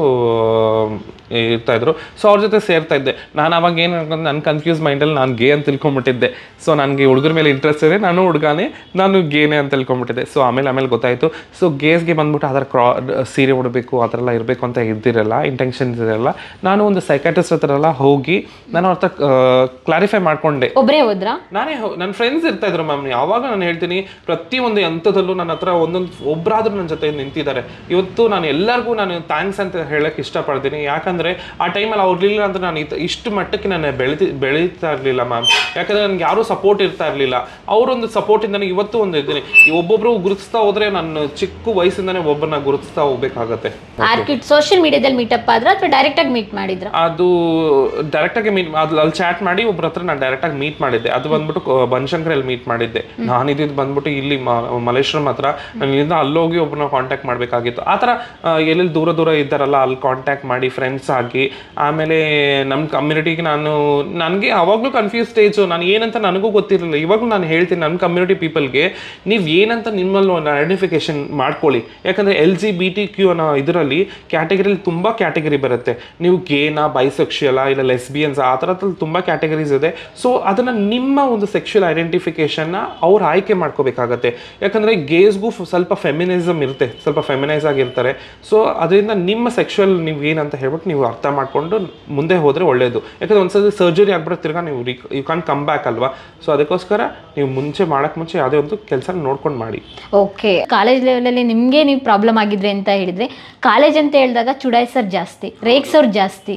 ಇರ್ತಾ ಇದ್ರು. ಸೊ ಅವ್ರ ಜೊತೆ ಸೇರ್ತಾ ಇದ್ದೆ ನಾನು. ಅವಾಗ ಏನು ಅನ್ಕೊಂಡು ನನ್ನ ಕನ್ಫ್ಯೂಸ್ ಮೈಂಡಲ್ಲಿ ನಾನು ಗೇ ಅಂತ ತಿಳ್ಕೊಂಬಿಟ್ಟಿದ್ದೆ. ಸೊ ನನಗೆ ಹುಡುಗರ ಮೇಲೆ ಇಂಟ್ರೆಸ್ಟ್ ಇದೆ, ನಾನು ಹುಡುಗಾನೆ, ನಾನು ಗೇನೆ ಅಂತ ತಿಳ್ಕೊಂಬಿಟ್ಟಿದ್ದೆ. ಸೊ ಆಮೇಲೆ ಗೊತ್ತಾಯಿತು. ಸೊ ಗೇಸ್ಗೆ ಬಂದ್ಬಿಟ್ಟು ಅದರ ಸೀರೆ ಉಡಬೇಕು ಆ ಥರ ಎಲ್ಲ ಇರಬೇಕು ಅಂತ ಇದ್ದಿರಲ್ಲ, ಇಂಟೆನ್ಷನ್ಸ್ ಇರಲ್ಲ. ನಾನು ಒಂದು ಸೈಕಾಟ್ರಿಸ್ಟ್ ಹತ್ರ ಎಲ್ಲ ಹೋಗಿ ನಾನು ಅವ್ರ ಹತ್ರ ಕ್ಲಾರಿಫೈ ಮಾಡ್ಕೊಂಡೆ. ಒಬ್ಬರೇ ಹೋದ್ರಾ? ನಾನೇ ನನ್ನ ಫ್ರೆಂಡ್ಸ್ ಇರ್ತಾ ಇದ್ರು ಮ್ಯಾಮ್. ಯಾವಾಗ ನಾನು ಹೇಳ್ತೀನಿ ಪ್ರತಿಯೊಂದು ಹಂತದಲ್ಲೂ ನನ್ನ ಹತ್ರ ಒಬ್ಬರಾದ್ರೂ ನನ್ನ ಜೊತೆ ನಿಂತಿದ್ದಾರೆ. ಇವತ್ತು ನಾನು ಎಲ್ಲರಿಗೂ ಥ್ಯಾಂಕ್ಸ್ ಅಂತ ಹೇಳಕ್ ಇಷ್ಟಪಡ್ತೀನಿ. ಯಾಕಂದ್ರೆ ಆ ಟೈಮಲ್ಲಿ ಅವ್ರಿಲ್ಲ ಅಂದ್ರೆ ನಾನು ಇಷ್ಟು ಮಟ್ಟಕ್ಕೆ ನಾನು ಬೆಳೀತಾ ಇರಲಿಲ್ಲ ಮ್ಯಾಮ್. ಯಾಕಂದ್ರೆ ನನ್ಗೆ ಯಾರು ಸಪೋರ್ಟ್ ಇರ್ತಾ ಇರಲಿಲ್ಲ. ಅವರೊಂದು ಸಪೋರ್ಟ್ ಇಂದ ಇವತ್ತು ಒಂದು ಇದ್ದೀನಿ. ಒಬ್ಬೊಬ್ರು ಗುರುತಿಸ್ತಾ ಹೋದ್ರೆ ನಾನು ಚಿಕ್ಕ ವಯಸ್ಸಿಂದಾನೆ ಒಬ್ಬರನ್ನ ಗುರುತಿಸ್ತಾ ಹೋಗ್ಬೇಕಾಗತ್ತೆ. ಸೋಷಿಯಲ್ ಮೀಡಿಯಾದಲ್ಲಿ ಮೀಟಪ್ ಆದ್ರೆ ಅಥವಾ ಡೈರೆಕ್ಟ್ ಆಗಿ ಮೀಟ್ ಮಾಡಿದ್ರ? ಅದು ಡೈರೆಕ್ಟ್ ಆಗಿ ಮೀಟ್, ಅಲ್ಲಿ ಚಾಟ್ ಮಾಡಿ ಒಬ್ಬರ ಹತ್ರ ನಾನು ಡೈರೆಕ್ಟ್ ಆಗಿ ಮೀಟ್ ಮಾಡಿದ್ದೆ. ಅದು ಬಂದ್ಬಿಟ್ಟು ಬನಶಂಕರಲ್ಲಿ ಮೀಟ್ ಮಾಡಿದ್ದೆ. ನಾನು ಇದ್ದಿದ್ದು ಬಂದ್ಬಿಟ್ಟು ಇಲ್ಲಿ ಮಲ್ಲೇಶ್ವರಂ ಹತ್ರ. ನಾನು ಇಲ್ಲಿಂದ ಅಲ್ಲೋಗಿ ಒಬ್ಬರನ್ನ ಕಾಂಟ್ಯಾಕ್ಟ್ ಮಾಡಬೇಕಾಗಿತ್ತು. ಆ ಥರ ಎಲ್ಲೆಲ್ಲಿ ದೂರ ಇದ್ದಾರಲ್ಲ ಅಲ್ಲಿ ಕಾಂಟ್ಯಾಕ್ಟ್ ಮಾಡಿ ಫ್ರೆಂಡ್ಸ್ ಆಗಿ, ಆಮೇಲೆ ನಮ್ಮ ಕಮ್ಯುನಿಟಿಗೆ ನನಗೆ ಅವಾಗಲೂ ಕನ್ಫ್ಯೂಸ್ ಸ್ಟೇಜು. ನಾನು ಏನಂತ ನನಗೂ ಗೊತ್ತಿರಲಿಲ್ಲ. ಇವಾಗಲೂ ನಾನು ಹೇಳ್ತೀನಿ ನನ್ನ ಕಮ್ಯುನಿಟಿ ಪೀಪಲ್ಗೆ, ನೀವು ಏನಂತ ನಿಮ್ಮಲ್ಲಿ ಒಂದು ಐಡೆಂಟಿಫಿಕೇಶನ್ ಮಾಡ್ಕೊಳ್ಳಿ. ಯಾಕಂದರೆ LGBTQ ಅನ್ನೋ ಇದರಲ್ಲಿ ಕ್ಯಾಟಗರಿಲಿ ತುಂಬ ಕ್ಯಾಟಗರಿ ಬರುತ್ತೆ. ನೀವು ಗೇನಾ, ಬೈಸೆಕ್ಷುಯಲಾ, ಇಲ್ಲ ಲೆಸ್ಬಿಯನ್ಸ್, ಆ ಥರದಲ್ಲಿ ತುಂಬ ಕ್ಯಾಟಗರೀಸ್ ಇದೆ. ಸೊ ಅದನ್ನು ನಿಮ್ಮ ಒಂದು ಸೆಕ್ಷುವಲ್ ಐಡೆಂಟಿಫಿಕೇಶನ್ನ ಅವ್ರು ಆಯ್ಕೆ ಮಾಡ್ಕೋಬೇಕಾಗತ್ತೆ. ಯಾಕಂದರೆ ಗೇಸ್ಗೂ ಸ್ವಲ್ಪ ಫೆಮಿನಿಸಮ್ ಇರುತ್ತೆ, ಸ್ವಲ್ಪ ಫೆಮಿನೈಸ್ ಆಗಿರ್ತಾರೆ. ಸೊ ಅದರಿಂದ ನಿಮ್ಮ ಸೆಕ್ಷುವಲ್ ನೀವು ಏನಂತ ಹೇಳ್ಬಿಟ್ಟು ನೀವು ಅರ್ಥ ಮಾಡ್ಕೊಂಡು ಮುಂದೆ ಹೋದರೆ ಒಳ್ಳೆಯದು. ಯಾಕಂದರೆ ಒಂದ್ಸತಿ ಸರ್ಜರಿ ಆಗ್ಬಿಟ್ಟು ತಿರ್ಗಾ ನೀವು ಯು ಕ್ಯಾನ್ ಕಮ್ ಬ್ಯಾಕ್ ಅಲ್ವಾ. ಸೊ ಅದಕ್ಕೋಸ್ಕರ ನೀವು ಮುಂಚೆ ಯಾವುದೇ ಒಂದು ಕೆಲಸ ನೋಡ್ಕೊಂಡು ಮಾಡಿ. ಓಕೆ, ಕಾಲೇಜ್ ಲೆವೆಲಲ್ಲಿ ನಿಮಗೆ ನೀವು ಪ್ರಾಬ್ಲಮ್ ಆಗಿದ್ರೆ ಅಂತ ಹೇಳಿದರೆ, ಕಾಲೇಜ್ ಅಂತ ಹೇಳಿದಾಗ ಚುಡಾಯಿಸೋರು ಜಾಸ್ತಿ, ರೇಗ್ಸೋರು ಜಾಸ್ತಿ.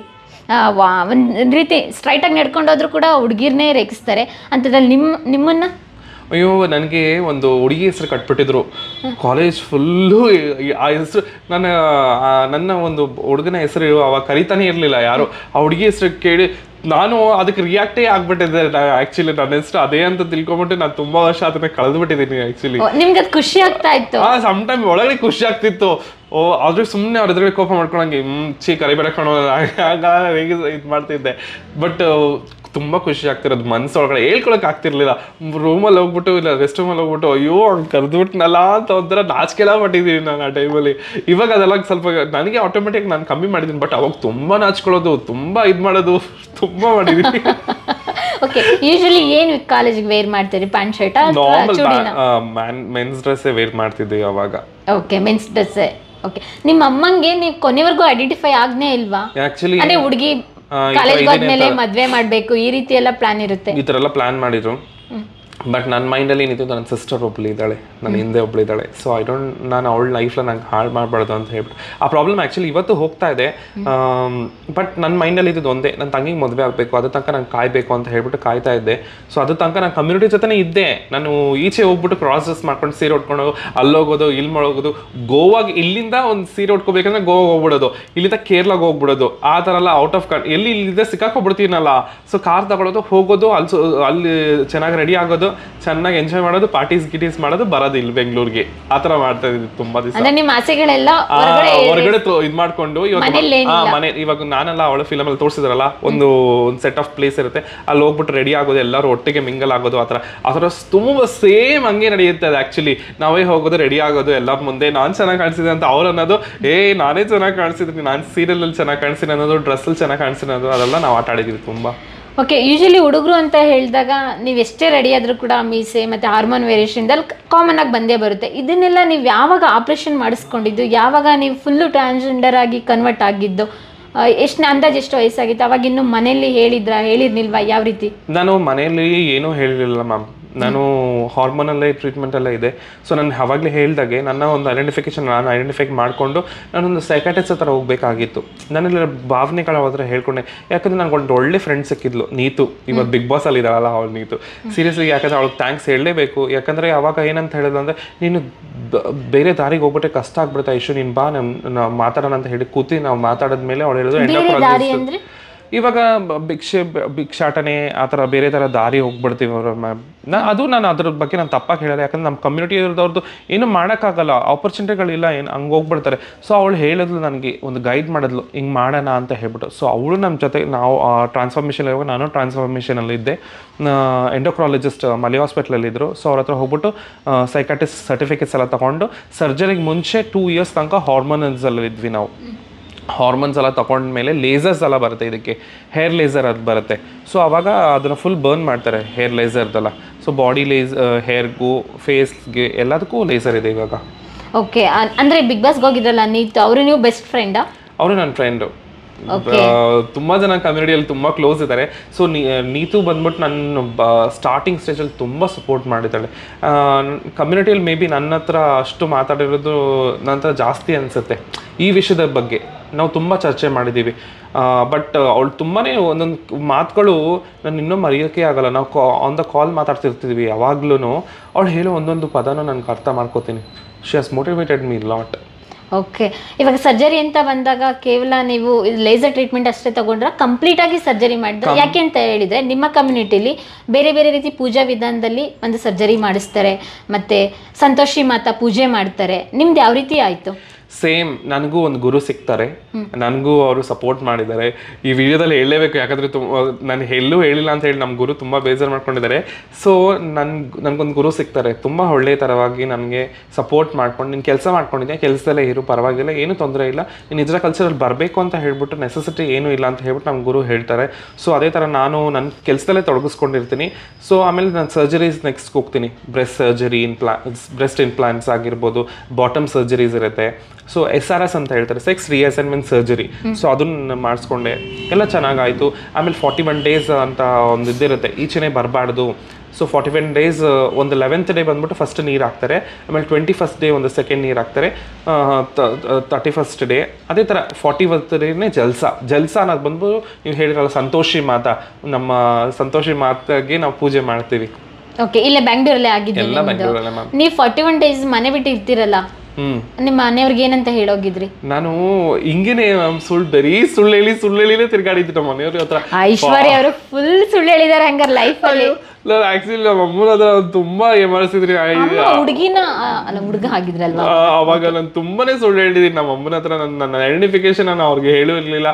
ಒಂದು ರೀತಿ ಸ್ಟ್ರೈಟಾಗಿ ನಡ್ಕೊಂಡೋದ್ರು ಕೂಡ ಹುಡುಗಿರ್ನೇ ರೇಗಿಸ್ತಾರೆ. ಅಂಥದ್ರಲ್ಲಿ ನಿಮ್ಮನ್ನು ಅಯ್ಯೋ ನನಗೆ ಒಂದು ಹುಡುಗಿ ಹೆಸರು ಕಟ್ಬಿಟ್ಟಿದ್ರು ಕಾಲೇಜ್ ಫುಲ್ಲು. ಆ ಹೆಸರು ನನ್ನ ಒಂದು ಹುಡುಗನ ಹೆಸರು ಅವಾಗ ಕರಿತಾನೆ ಇರಲಿಲ್ಲ ಯಾರು. ಆ ಹುಡುಗಿ ಹೆಸರು ಕೇಳಿ ನಾನು ಅದಕ್ಕೆ ರಿಯಾಕ್ಟೇ ಆಗ್ಬಿಟ್ಟಿದ್ದೆ. ಆಕ್ಚುಲಿ ನನ್ನ ಹೆಸರು ಅದೇ ಅಂತ ತಿಳ್ಕೊಂಬಿಟ್ಟು ನಾನು ತುಂಬಾ ವರ್ಷ ಅದನ್ನ ಕಳೆದ್ಬಿಟ್ಟಿದ್ದೀನಿ ಆಕ್ಚುಲಿ. ನಿಮ್ಗೆ ಅದು ಖುಷಿ ಆಗ್ತಾ ಇತ್ತು? ಸಮ್ಟೈಮ್ ಒಳಗಡೆ ಖುಷಿ ಆಗ್ತಿತ್ತು. ಆದ್ರೆ ಸುಮ್ಮನೆ ಅವ್ರ ಎದುರುಗಡೆ ಕೋಪ ಮಾಡ್ಕೊಳಂಗೆ ಕರಿಬೇಡ ಕಣೋ ಹೇಗೆ ಇದು ಮಾಡ್ತಿದ್ದೆ. ಬಟ್ ತುಂಬಾ ಖುಷಿ ಆಗ್ತಿರೋದು ಮನ್ಸೊಳಗಡೆ ಹೇಳ್ಕೊಳಕ್ ಆಗ್ತಿರ್ಲಿಲ್ಲ. ರೂಮಲ್ಲಿ ಹೋಗ್ಬಿಟ್ಟು ಇಲ್ಲ ರೆಸ್ಟ್ ರೂಮಲ್ಲಿ ಹೋಗ್ಬಿಟ್ಟು ಅಯ್ಯೋ ಹಂಗೆ ಕರೆದ್ಬಿಟ್ನಲ್ಲ ಅಂತ ಒಂಥರ ನಾಚಿಕೆಲ್ಲ ಪಟ್ಟಿದ್ದೀನಿ ನಾನು ಆ ಟೈಮಲ್ಲಿ. ಇವಾಗ ಅದೆಲ್ಲ ಸ್ವಲ್ಪ ನನಗೆ ಆಟೋಮೆಟಿಕ್ ನಾನು ಕಮ್ಮಿ ಮಾಡಿದ್ದೀನಿ. ಬಟ್ ಅವಾಗ ತುಂಬಾ ನಾಚ್ಕೊಳ್ಳೋದು, ತುಂಬಾ ಇದು ಮಾಡೋದು, ತುಂಬಾ ಮಾಡಿದ್ದೀನಿ. ಓಕೆ, ಯೂಶುವಲಿ ಏನು ಕಾಲೇಜಿಗೆ ವೇರ್ ಮಾಡ್ತೀರಿ? Pant shirt? Normal men's dress wear ಮಾಡ್ತಿದ್ದೆ ಅವಾಗ. Okay, men's dress. ಓಕೆ, ನಿಮ್ಮ ಅಮ್ಮಂಗೆ ನೀವು ಕೊನೆವರೆಗೂ ಐಡೆಂಟಿಫೈ ಆಗ್ನೇ ಇಲ್ವಾ? ಆಕ್ಚುಲಿ ಅಂದ್ರೆ ಹುಡುಗಿ ಕಾಲೇಜ್ ಹೋದ್ಮೇಲೆ ಮದ್ವೆ ಮಾಡ್ಬೇಕು ಈ ರೀತಿ ಎಲ್ಲ ಪ್ಲಾನ್ ಇರುತ್ತೆ? ಈ ತರ ಎಲ್ಲ ಪ್ಲಾನ್ ಮಾಡಿದ್ರು. ಬಟ್ ನನ್ನ ಮೈಂಡಲ್ಲಿ ಏನಿತ್ತು, ನನ್ನ ಸಿಸ್ಟರ್ ಒಬ್ಳು ಇದ್ದಾಳೆ, ನನ್ನ ಹಿಂದೆ ಒಬ್ಳು ಇದ್ದಾಳೆ. ಸೊ ನಾನು ಅವಳ ಲೈಫ್ನ ನಂಗೆ ಹಾಳು ಮಾಡಬಾರ್ದು ಅಂತ ಹೇಳ್ಬಿಟ್ಟು ಆ ಪ್ರಾಬ್ಲಮ್ ಆ್ಯಕ್ಚುಲಿ ಇವತ್ತು ಹೋಗ್ತಾ ಇದೆ. ಬಟ್ ನನ್ನ ಮೈಂಡಲ್ಲಿ ಇದ್ದು ಒಂದೇ, ನನ್ನ ತಂಗಿಗೆ ಮದುವೆ ಆಗಬೇಕು, ಅದ್ರ ತನಕ ನಾನು ಕಾಯಬೇಕು ಅಂತ ಹೇಳ್ಬಿಟ್ಟು ಕಾಯ್ತಾ ಇದ್ದೆ. ಸೊ ಅದ್ರ ತನಕ ನಾನು ಕಮ್ಯುನಿಟಿ ಜೊತೆನೇ ಇದ್ದೆ. ನಾನು ಈಚೆ ಹೋಗ್ಬಿಟ್ಟು ಕ್ರಾಸ್ ಡ್ರೆಸ್ ಮಾಡ್ಕೊಂಡು ಸೀರೆ ಉಟ್ಕೊಂಡು ಅಲ್ಲೋಗೋದು, ಇಲ್ಲಿ ಮಾಡೋಗೋದು. ಗೋವಾಗ ಇಲ್ಲಿಂದ ಒಂದು ಸೀರೆ ಉಟ್ಕೋಬೇಕಂದ್ರೆ ಗೋವಾಗ ಹೋಗ್ಬಿಡೋದು, ಇಲ್ಲಿಂದ ಕೇರಳಗೆ ಹೋಗ್ಬಿಡೋದು. ಆ ಥರ ಎಲ್ಲ ಔಟ್ ಆಫ್ ಎಲ್ಲಿ ಇಲ್ಲಿಂದ ಸಿಕ್ಕಾಕೊಬಿಡ್ತೀನಲ್ಲ. ಸೊ ಕಾರ್ ತಗೊಳ್ಳೋದು, ಹೋಗೋದು, ಅಲ್ಲಿ ಚೆನ್ನಾಗಿ ರೆಡಿ ಆಗೋದು, ಚೆನ್ನಾಗಿ ಎಂಜಾಯ್ ಮಾಡೋದು, ಪಾರ್ಟೀಸ್ ಗಿಟೀಸ್ ಮಾಡೋದು, ಬರೋದು ಇಲ್ಲಿ ಬೆಂಗಳೂರಿಗೆ. ಆ ತರ ಮಾಡ್ತಾ ಇದ್ವಿ ತುಂಬಾ ದಿವಸ. ನಿಮ್ಮ ಆಸೆಗಳೆಲ್ಲ ಹೊರಗಡೆ ಇದ್ ಮಾಡ್ಕೊಂಡು ಮನೆ ಇವಾಗ ನಾನೆಲ್ಲ ಅವಳ ಫಿಲಮ್ ಅಲ್ಲಿ ತೋರಿಸಿದ್ರಲ್ಲ, ಒಂದು ಸೆಟ್ ಆಫ್ ಪ್ಲೇಸ್ ಇರುತ್ತೆ, ಅಲ್ಲಿ ಹೋಗ್ಬಿಟ್ಟು ರೆಡಿ ಆಗೋದು, ಎಲ್ಲರೂ ಒಟ್ಟಿಗೆ ಮಿಂಗಲ್ ಆಗೋದು. ಆ ಥರ ತುಂಬಾ ಸೇಮ್ ಹಂಗೆ ನಡೆಯುತ್ತೆ ಅದು. ಆಕ್ಚುಲಿ ನಾವೇ ಹೋಗೋದು, ರೆಡಿ ಆಗೋದು, ಎಲ್ಲರ ಮುಂದೆ ನಾನ್ ಚೆನ್ನಾಗಿ ಕಾಣಿಸಿದೆ ಅಂತ ಅವ್ರು ಅನ್ನೋದು, ನಾನೇ ಚೆನ್ನಾಗಿ ಕಾಣಿಸಿದ್ರಿ, ನಾನು ಸೀರಿಯಲ್ ಅಲ್ಲಿ ಚೆನ್ನಾಗಿ ಕಾಣಿಸ್ತೀನಿ ಅನ್ನೋದು, ಡ್ರೆಸ್ ಅಲ್ಲಿ ಚೆನ್ನಾಗಿ ಕಾಣಿಸ್ತೀನಿ ಅನ್ನೋದು, ಅದೆಲ್ಲ ನಾವು ಆಟ ಆಡಿದ್ವಿ ತುಂಬಾ. ಓಕೆ, ಯೂಶಲಿ ಹುಡುಗರು ಅಂತ ಹೇಳಿದಾಗ ನೀವು ಎಷ್ಟೇ ರೆಡಿ ಆದರೂ ಕೂಡ ಮೀಸೆ ಮತ್ತು ಹಾರ್ಮೋನ್ ವೇರಿಯೇಷನ್ದಲ್ಲಿ ಕಾಮನ್ ಆಗಿ ಬಂದೇ ಬರುತ್ತೆ. ಇದನ್ನೆಲ್ಲ ನೀವು ಯಾವಾಗ ಆಪ್ರೇಷನ್ ಮಾಡಿಸ್ಕೊಂಡಿದ್ದು, ಯಾವಾಗ ನೀವು ಫುಲ್ಲು ಟ್ರಾನ್ಸ್ಜೆಂಡರ್ ಆಗಿ ಕನ್ವರ್ಟ್ ಆಗಿದ್ದು, ಎಷ್ಟು ಅಂದಾಜು ಎಷ್ಟು ವಯಸ್ಸಾಗಿತ್ತು? ಅವಾಗ ಇನ್ನು ಮನೆಯಲ್ಲಿ ಹೇಳಿರ್ನಿಲ್ವಾ? ಯಾವ ರೀತಿ? ನಾನು ಮನೆಯಲ್ಲಿ ಏನೂ ಹೇಳಿರಲಿಲ್ಲ ಮ್ಯಾಮ್. ನಾನು ಹಾರ್ಮೋನಲ್ಲೇ ಟ್ರೀಟ್ಮೆಂಟ್ ಎಲ್ಲ ಇದೆ. ಸೊ ನಾನು ಅವಾಗಲೇ ಹೇಳಿದಾಗೆ ನನ್ನ ಒಂದು ನಾನು ಐಡೆಂಟಿಫೈ ಮಾಡಿಕೊಂಡು ನಾನೊಂದು ಸೈಕಾಟ್ರಿಸ್ಟ್ ಹತ್ರ ಹೋಗಬೇಕಾಗಿತ್ತು. ನನ್ನೆಲ್ಲ ಭಾವನೆಗಳ ಹತ್ರ ಹೇಳ್ಕೊಂಡೆ. ಯಾಕಂದರೆ ನನಗೊಂದು ಒಳ್ಳೆ ಫ್ರೆಂಡ್ ಸಿಕ್ಕಿದ್ಲು, ನೀತು. ಇವತ್ತು ಬಿಗ್ ಬಾಸ್ ಅಲ್ಲಿ ಇದ್ದಾಳಲ್ಲ ಅವಳು ನೀತು. ಸೀರಿಯಸ್ಲಿ ಯಾಕಂದರೆ ಅವಳಿಗೆ ಥ್ಯಾಂಕ್ಸ್ ಹೇಳಲೇಬೇಕು. ಯಾಕಂದರೆ ಅವಾಗ ಏನಂತ ಹೇಳಿದ್ರು ಅಂದರೆ, ನೀನು ಬೇರೆ ದಾರಿಗೆ ಹೋಗ್ಬಿಟ್ಟೆ ಕಷ್ಟ ಆಗ್ಬಿಡ್ತಾ ಇಶ್ಯೂ, ನೀನು ಬಾ ನಾವು ಮಾತಾಡೋಣ ಅಂತ ಹೇಳಿ ಕೂತಿ ನಾವು ಮಾತಾಡಿದ್ಮೇಲೆ ಅವಳು ಹೇಳಿದ್ರು ಇವಾಗ ಭಿಕ್ಷಾಟನೆ ಆ ಥರ ಬೇರೆ ಥರ ದಾರಿ ಹೋಗ್ಬಿಡ್ತೀವಿ ಅವರು ಮ್ಯಾಮ್. ನಾನು ಅದ್ರ ಬಗ್ಗೆ ನಾನು ತಪ್ಪಾಗಿ ಹೇಳಲ್ಲ. ಯಾಕಂದ್ರೆ ನಮ್ಮ ಕಮ್ಯುನಿಟಿ ಇರೋದವ್ರದ್ದು ಏನು ಮಾಡೋಕ್ಕಾಗಲ್ಲ, ಆಪರ್ಚುನಿಟಿಗಳಿಲ್ಲ, ಏನು ಹಂಗೆ ಹೋಗ್ಬಿಡ್ತಾರೆ. ಸೊ ಅವಳು ಹೇಳಿದ್ಲು, ನನಗೆ ಒಂದು ಗೈಡ್ ಮಾಡಿದ್ಲು, ಹಿಂಗೆ ಮಾಡೋಣ ಅಂತ ಹೇಳ್ಬಿಟ್ಟು. ಸೊ ಅವಳು ನಮ್ಮ ಜೊತೆ ನಾವು ಟ್ರಾನ್ಸ್ಫಾರ್ಮೇಷನ್ ಇವಾಗ ನಾನು ಟ್ರಾನ್ಸ್ಫಾರ್ಮೇಷನಲ್ಲಿದ್ದೆ. ಎಂಡೋಕ್ರಾಲಜಿಸ್ಟ್ ಮಲೆ ಹಾಸ್ಪಿಟ್ಲಲ್ಲಿದ್ದರು. ಸೊ ಅವ್ರ ಹತ್ರ ಹೋಗ್ಬಿಟ್ಟು ಸೈಕಾಟ್ರಿಸ್ಟ್ ಸರ್ಟಿಫಿಕೇಟ್ಸ್ ಎಲ್ಲ ತೊಗೊಂಡು ಸರ್ಜರಿಗೆ ಮುಂಚೆ 2 years ತನಕ ಹಾರ್ಮೋನಲ್ಸಲ್ಲಿ ಇದ್ವಿ ನಾವು. ಹಾರ್ಮೋನ್ಸ್ ಎಲ್ಲ ತೊಗೊಂಡ್ಮೇಲೆ ಲೇಸರ್ಸ್ ಎಲ್ಲ ಬರುತ್ತೆ, ಇದಕ್ಕೆ ಹೇರ್ ಲೇಸರ್ ಅದು ಬರುತ್ತೆ. ಸೊ ಅವಾಗ ಅದನ್ನು ಫುಲ್ ಬರ್ನ್ ಮಾಡ್ತಾರೆ ಹೇರ್ ಲೇಸರ್ದೆಲ್ಲ. ಸೊ ಬಾಡಿ ಹೇರ್ಗೂ ಫೇಸ್ಗೆ ಎಲ್ಲದಕ್ಕೂ ಲೇಸರ್ ಇದೆ ಇವಾಗ. ಓಕೆ, ಅಂದರೆ ಬಿಗ್ ಬಾಸ್ಗೆ ಹೋಗಿದ್ರಲ್ಲ ನೀತು, ಅವರು ನೀವು ಬೆಸ್ಟ್ ಫ್ರೆಂಡಾ? ಅವರು ನನ್ನ ಫ್ರೆಂಡು. ತುಂಬ ಜನ ಕಮ್ಯುನಿಟಿಯಲ್ಲಿ ತುಂಬ ಕ್ಲೋಸ್ ಇದ್ದಾರೆ. ಸೊ ನೀತು ಬಂದ್ಬಿಟ್ಟು ನನ್ನ ಸ್ಟಾರ್ಟಿಂಗ್ ಸ್ಟೇಜಲ್ಲಿ ತುಂಬ ಸಪೋರ್ಟ್ ಮಾಡಿದ್ದಾಳೆ. ಕಮ್ಯುನಿಟಿಯಲ್ಲಿ ಮೇ ಬಿ ನನ್ನ ಹತ್ರ ಅಷ್ಟು ಮಾತಾಡಿರೋದು ನನ್ನ ಹತ್ರ ಜಾಸ್ತಿ ಅನಿಸುತ್ತೆ. ಈ ವಿಷಯದ ಬಗ್ಗೆ ನಾವು ತುಂಬ ಚರ್ಚೆ ಮಾಡಿದ್ದೀವಿ. ಬಟ್ ಅವಳು ತುಂಬಾ ಒಂದೊಂದು ಮಾತುಗಳು ನಾನು ಇನ್ನೂ ಮರೆಯೋಕ್ಕೆ ಆಗಲ್ಲ. ನಾವು ಆನ್ ದ ಕಾಲ್ ಮಾತಾಡ್ತಿರ್ತಿದ್ವಿ, ಯಾವಾಗ್ಲೂ ಅವಳು ಹೇಳೋ ಒಂದೊಂದು ಪದನೂ ನನಗೆ ಅರ್ಥ ಮಾಡ್ಕೋತೀನಿ. She has motivated me lot. Okay, ಇವಾಗ ಸರ್ಜರಿ ಅಂತ ಬಂದಾಗ ಕೇವಲ ನೀವು ಲೇಸರ್ ಟ್ರೀಟ್ಮೆಂಟ್ ಅಷ್ಟೇ ತಗೊಂಡ್ರೆ ಕಂಪ್ಲೀಟಾಗಿ ಸರ್ಜರಿ ಮಾಡಿದ್ರೆ? ಯಾಕೆ ಅಂತ ಹೇಳಿದರೆ ನಿಮ್ಮ ಕಮ್ಯುನಿಟಿಲಿ ಬೇರೆ ಬೇರೆ ರೀತಿ ಪೂಜಾ ವಿಧಾನದಲ್ಲಿ ಒಂದು ಸರ್ಜರಿ ಮಾಡಿಸ್ತಾರೆ, ಮತ್ತು ಸಂತೋಷಿ ಮಾತಾ ಪೂಜೆ ಮಾಡ್ತಾರೆ. ನಿಮ್ದು ಯಾವ ರೀತಿ ಆಯಿತು? ಸೇಮ್ ನನಗೂ ಒಂದು ಗುರು ಸಿಗ್ತಾರೆ, ನನಗೂ ಅವರು ಸಪೋರ್ಟ್ ಮಾಡಿದ್ದಾರೆ. ಈ ವಿಡಿಯೋದಲ್ಲಿ ಹೇಳಲೇಬೇಕು, ಯಾಕಂದರೆ ನಾನು ಎಲ್ಲೂ ಹೇಳಿಲ್ಲ ಅಂತ ಹೇಳಿ ನಮ್ಮ ಗುರು ತುಂಬ ಬೇಜಾರು ಮಾಡ್ಕೊಂಡಿದ್ದಾರೆ. ಸೊ ನನಗೊಂದು ಗುರು ಸಿಗ್ತಾರೆ, ತುಂಬ ಒಳ್ಳೆಯ ಥರವಾಗಿ ನನಗೆ ಸಪೋರ್ಟ್ ಮಾಡ್ಕೊಂಡು, ನೀನು ಕೆಲಸ ಮಾಡ್ಕೊಂಡಿದ್ದೆ, ಕೆಲಸದಲ್ಲೇ ಇರು, ಪರವಾಗಿಲ್ಲ, ಏನೂ ತೊಂದರೆ ಇಲ್ಲ, ನೀನು ನಿಜ ಕಲ್ಚರಲ್ಲಿ ಬರಬೇಕು ಅಂತ ಹೇಳ್ಬಿಟ್ಟು ನೆಸೆಸಿಟಿ ಏನೂ ಇಲ್ಲ ಅಂತ ಹೇಳ್ಬಿಟ್ಟು ನಮ್ಮ ಗುರು ಹೇಳ್ತಾರೆ. ಸೊ ಅದೇ ಥರ ನಾನು ನನ್ನ ಕೆಲಸದಲ್ಲೇ ತೊಡಗಿಸ್ಕೊಂಡಿರ್ತೀನಿ. ಸೊ ಆಮೇಲೆ ನಾನು ಸರ್ಜರೀಸ್ ನೆಕ್ಸ್ಟ್ ಹೋಗ್ತೀನಿ. ಬ್ರೆಸ್ಟ್ ಇಂಪ್ಲಾಂಟ್ಸ್ ಆಗಿರ್ಬೋದು, ಬಾಟಮ್ ಸರ್ಜರೀಸ್ ಇರುತ್ತೆ. ಸೊ SRS ಅಂತ ಹೇಳ್ತಾರೆ, ಸೆಕ್ಸ್ ರಿಅಸೈನ್ಮೆಂಟ್ ಸರ್ಜರಿ. ಸೊ ಅದನ್ನು ಮಾಡಿಸ್ಕೊಂಡೆ, ಎಲ್ಲ ಚೆನ್ನಾಗಾಯಿತು. ಆಮೇಲೆ 41 days ಅಂತ ಒಂದು ಇದಿರುತ್ತೆ, ಈಚೆನೇ ಬರಬಾರ್ದು. ಸೊ 41 days, ಒಂದು 11th day ಬಂದ್ಬಿಟ್ಟು ಫಸ್ಟ್ ನೀರು ಹಾಕ್ತಾರೆ, ಆಮೇಲೆ 21st day ಒಂದು ಸೆಕೆಂಡ್ ನೀರು ಹಾಕ್ತಾರೆ, 31st day ಅದೇ ಥರ 40th ಡೇನೇ ಜಲ್ಸಾ ಅನ್ನೋದು ಬಂದು ನೀವು ಹೇಳಿರಲ್ಲ ಸಂತೋಷಿ ಮಾತಾ, ನಮ್ಮ ಸಂತೋಷಿ ಮಾತಾಗೆ ನಾವು ಪೂಜೆ ಮಾಡ್ತೀವಿ. ಓಕೆ, ಇಲ್ಲೇ ಬ್ಯಾಂಗ್ಳೂರಲ್ಲೇ ಆಗಿದ್ದು ಎಲ್ಲ ಬೆಂಗಳೂರಲ್ಲೇ ಮ್ಯಾಮ್. ನೀವು 41 days ಮನೆ ಬಿಟ್ಟು ಇರ್ತೀರಲ್ಲ, ನಿಮ್ಮ ಮನೆಯವ್ರಿಗೆ ಏನಂತ ಹೇಳೋಗಿದ್ರಿ? ನಾನು ಹಿಂಗೇನೆ ಬರೀ ಸುಳ್ಳು ಹೇಳಿನೇ ತಿರ್ಗಾಡಿದ್ದು ನಮ್ಮ ಮನೆಯವ್ರ ಹತ್ರ. ಐಶ್ವರ್ಯ ಅವರು ಫುಲ್ ಸುಳ್ಳು ಹೇಳಿದಾರೆ ಹಂಗಾರೆ ಲೈಫ್ ಅಲ್ಲಿ. ಆಕ್ಚುಲಿ ನಮ್ಮ ಅಮ್ಮನ ಹತ್ರ ತುಂಬಾ ಎಮರ್ಸಿದ್ರಿ. ಹುಡುಗಿನ ಅಲ್ಲ, ಹುಡುಗ ಆಗಿದ್ರಲ್ವಾ ಅವಾಗ ನಾನು ತುಂಬಾನೇ ಸುಳ್ಳು ಹೇಳಿದೀನಿ ನಮ್ಮ ಅಮ್ಮನ ಹತ್ರ. ನನ್ನ ಐಡೆಂಟಿಫಿಕೇಶನ್ ನಾನು ಅವ್ರಿಗೆ ಹೇಳಿರ್ಲಿಲ್ಲ.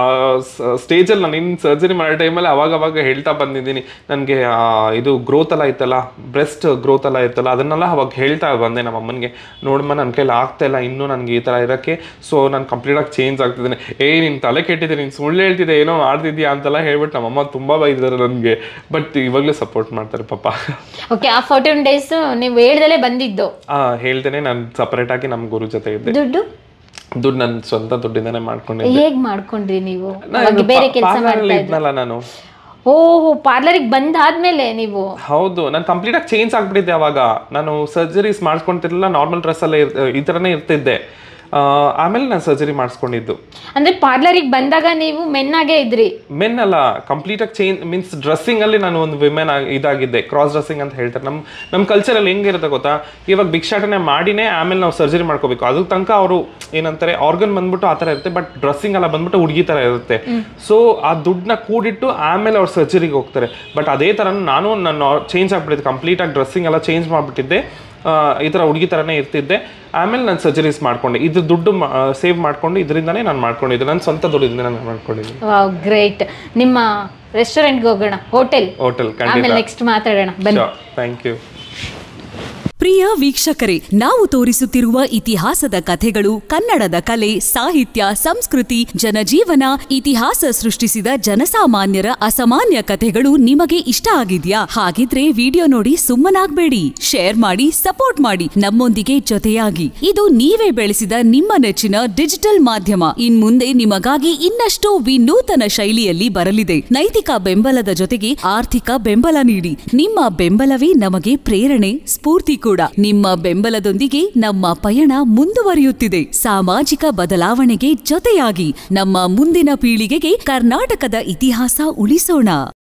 ಸ್ಟೇಜ್ ಅಲ್ಲಿ ನಾನು ಇನ್ ಸರ್ಜರಿ ಮಾಡೋ ಟೈಮಲ್ಲಿ ಅವಾಗ ಹೇಳ್ತಾ ಬಂದಿದ್ದೀನಿ. ನನಗೆ ಇದು ಗ್ರೋತ್ ಎಲ್ಲ ಇತ್ತಲ್ಲ, ಬ್ರೆಸ್ಟ್ ಗ್ರೋತ್ ಎಲ್ಲ ಇತ್ತಲ್ಲ, ಅದನ್ನೆಲ್ಲ ಅವಾಗ ಹೇಳ್ತಾ ಬಂದೆ ನಮ್ಮ ಅಮ್ಮನಿಗೆ. ನೋಡಮ್ಮ ನನ್ನ ಕೈಲಿ ಆಗ್ತಾ ಇಲ್ಲ ಇನ್ನೂ ನನಗೆ ಈ ಥರ ಇರೋಕ್ಕೆ, ಸೊ ನಾನು ಕಂಪ್ಲೀಟಾಗಿ ಚೇಂಜ್ ಆಗ್ತಿದ್ದೀನಿ. ನಿನ್ನ ತಲೆ ಕೆಟ್ಟಿದೆ, ನೀನು ಸುಳ್ಳು ಹೇಳ್ತಿದ್ದೆ, ಏನೋ ಮಾಡ್ತಿದ್ಯಾ ಅಂತೆಲ್ಲ ಹೇಳ್ಬಿಟ್ಟು ನಮ್ಮಮ್ಮ ತುಂಬ ಬೈದಿದ್ದಾರೆ ನನಗೆ. ಬಟ್ ಇವಾಗಲೇ ಸಪೋರ್ಟ್ ಮಾಡ್ತಾರೆ ಪಾಪ. ಓಕೆ, ಆ 41 days ನೀವು ಹೇಳ್ದಲೇ ಬಂದಿದ್ದು? ಹೇಳ್ತೇನೆ, ನಾನು ಸಪರೇಟ್ ಆಗಿ ನಮ್ಮ ಗುರು ಜೊತೆ ಇದ್ದೆ. ದುಡ್ಡು ನನ್ನ ಸ್ವಂತ ದುಡ್ಡಿಂದಾನೆ ಮಾಡ್ಕೊಂಡಿದ್ದೆ. ಹೇಗ್ ಮಾಡ್ಕೊಂಡ್ರಿ ನೀವು? ಬೇರೆ ಕೆಲಸ ಮಾಡ್ತಾ ಇದ್ನಲ್ಲ ನಾನು. ಓಹೋ, ಪಾರ್ಲರಿಗೆ ಬಂದಾದ್ಮೇಲೆ ನೀವು? ಹೌದು, ನಾನು ಕಂಪ್ಲೀಟ್ ಆಗಿ ಚೇಂಜ್ ಆಗ್ಬಿಟ್ಟಿದ್ದೆ ಅವಾಗ. ನಾನು ಸರ್ಜರೀಸ್ ಮಾಡ್ಕೊಂತಿರ್ಲಿಲ್ಲ, ನಾರ್ಮಲ್ ಡ್ರೆಸ್ ಅಲ್ಲೇ ಈ ಥರನೇ ಇರ್ತಿದ್ದೆ. ಆಮೇಲೆ ನಾನು ಸರ್ಜರಿ ಮಾಡಿಸ್ಕೊಂಡಿದ್ದು. ಅಂದ್ರೆ ಪಾರ್ಲರಿಗೆ ಬಂದಾಗ ನೀವು ಮೆನ್ನಾಗೆ ಇದ್ರಿ? ಮೆನ್ ಅಲ್ಲ, ಕಂಪ್ಲೀಟ್ ಆಗಿ ಚೇಂಜ್ ಮೀನ್ಸ್ ಡ್ರೆಸ್ಸಿಂಗ್ ಅಲ್ಲಿ ನಾನು ಒಂದು ವಿಮೆನ್ ಇದಾಗಿದ್ದೆ. ಕ್ರಾಸ್ ಡ್ರೆಸ್ಸಿಂಗ್ ಅಂತ ಹೇಳ್ತಾರೆ. ನಮ್ಮ ಕಲ್ಚರಲ್ಲಿ ಹೆಂಗಿರುತ್ತೆ ಗೊತ್ತಾ, ಇವಾಗ ಭಿಕ್ಷಾಟನೆ ಮಾಡಿನೇ ಆಮೇಲೆ ನಾವು ಸರ್ಜರಿ ಮಾಡ್ಕೋಬೇಕು. ಅದ್ರ ತನಕ ಅವರು ಏನಂತಾರೆ ಆರ್ಗನ್ ಬಂದ್ಬಿಟ್ಟು ಆ ಥರ ಇರುತ್ತೆ, ಬಟ್ ಡ್ರೆಸ್ಸಿಂಗ್ ಎಲ್ಲ ಬಂದ್ಬಿಟ್ಟು ಹುಡುಗಿ ಥರ ಇರುತ್ತೆ. ಸೊ ಆ ದುಡ್ಡನ್ನ ಕೂಡಿಟ್ಟು ಆಮೇಲೆ ಅವ್ರು ಸರ್ಜರಿಗೆ ಹೋಗ್ತಾರೆ. ಬಟ್ ಅದೇ ಥರ ನಾನು ಚೇಂಜ್ ಆಗ್ಬಿಟ್ಟಿದ್ದೆ, ಕಂಪ್ಲೀಟ್ ಆಗಿ ಡ್ರೆಸ್ಸಿಂಗ್ ಎಲ್ಲ ಚೇಂಜ್ ಮಾಡಿಬಿಟ್ಟಿದ್ದೆ. ಈ ಥರ ಹುಡುಗಿ ಥರನೇ ಇರ್ತಿದ್ದೆ. ಆಮೇಲೆ ನಾನು ಸರ್ಜರೀಸ್ ಮಾಡ್ಕೊಂಡೆ. ಇದು ದುಡ್ಡು ಸೇವ್ ಮಾಡ್ಕೊಂಡು ಇದರಿಂದಾನೇ ನಾನು ಮಾಡ್ಕೊಂಡಿದ್ದೆ. ನನ್ನ ಸ್ವಂತ ದುಡ್ಡಿಂದ ನಾನು ಮಾಡ್ಕೊಂಡಿದ್ದೀನಿ. Wow, great. ನಿಮ್ಮ ರೆಸ್ಟೋರೆಂಟ್ಗೆ ಹೋಗೋಣ, ಹೋಟೆಲ್ ಆಮೇಲೆ ನೆಕ್ಸ್ಟ್ ಮಾತಾಡೋಣ ಬನ್ನಿ. Thank you. ಪ್ರಿಯ ವೀಕ್ಷಕರೇ, ನಾವು ತೋರಿಸುತ್ತಿರುವ ಇತಿಹಾಸದ ಕಥೆಗಳು ಕನ್ನಡದ ಕಲೆ, ಸಾಹಿತ್ಯ, ಸಂಸ್ಕೃತಿ, ಜನಜೀವನ, ಇತಿಹಾಸ ಸೃಷ್ಟಿಸಿದ ಜನಸಾಮಾನ್ಯರ ಅಸಾಮಾನ್ಯ ಕಥೆಗಳು ನಿಮಗೆ ಇಷ್ಟ ಆಗಿದ್ಯಾ? ಹಾಗಿದ್ರೆ ವಿಡಿಯೋ ನೋಡಿ ಸುಮ್ಮನಾಗ್ಬೇಡಿ, ಶೇರ್ ಮಾಡಿ, ಸಪೋರ್ಟ್ ಮಾಡಿ, ನಮ್ಮೊಂದಿಗೆ ಜೊತೆಯಾಗಿ. ಇದು ನೀವೇ ಬೆಳೆಸಿದ ನಿಮ್ಮ ನೆಚ್ಚಿನ ಡಿಜಿಟಲ್ ಮಾಧ್ಯಮ. ಇನ್ಮುಂದೆ ನಿಮಗಾಗಿ ಇನ್ನಷ್ಟು ವಿನೂತನ ಶೈಲಿಯಲ್ಲಿ ಬರಲಿದೆ. ನೈತಿಕ ಬೆಂಬಲದ ಜೊತೆಗೆ ಆರ್ಥಿಕ ಬೆಂಬಲ ನೀಡಿ. ನಿಮ್ಮ ಬೆಂಬಲವೇ ನಮಗೆ ಪ್ರೇರಣೆ, ಸ್ಫೂರ್ತಿ ಕೂಡ. ನಿಮ್ಮ ಬೆಂಬಲದೊಂದಿಗೆ ನಮ್ಮ ಪಯಣ ಮುಂದುವರಿಯುತ್ತಿದೆ. ಸಾಮಾಜಿಕ ಬದಲಾವಣೆಗೆ ಜೊತೆಯಾಗಿ ನಮ್ಮ ಮುಂದಿನ ಪೀಳಿಗೆಗೆ ಕರ್ನಾಟಕದ ಇತಿಹಾಸ ಉಳಿಸೋಣ.